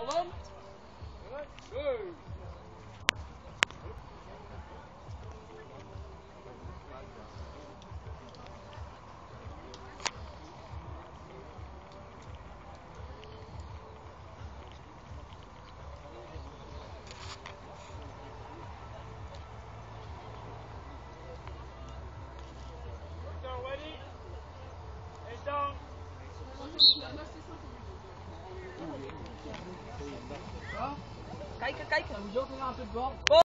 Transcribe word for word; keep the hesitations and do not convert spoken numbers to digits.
Holland. Go. Kijken, kijken. Hoezo gaan ze het